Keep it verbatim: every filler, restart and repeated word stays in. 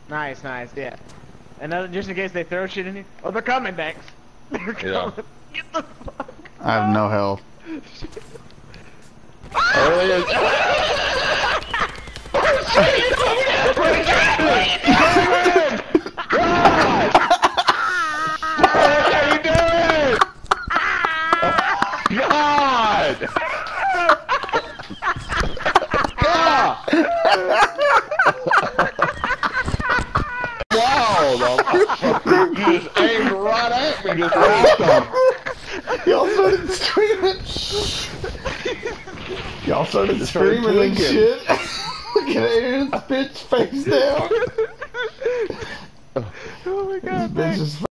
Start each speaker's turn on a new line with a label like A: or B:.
A: Nice, nice, yeah. Another, just in case they throw shit in you. Oh, they're coming, Dex. They're coming.
B: Yeah.
A: Get the fuck.
C: I have no health.
B: God! God! Wow! The, you just aimed right at me, just right on.
C: Y'all started screaming. Y'all started screaming and shit. Look at Aaron's bitch face down.
A: Oh my god,
C: this bitch is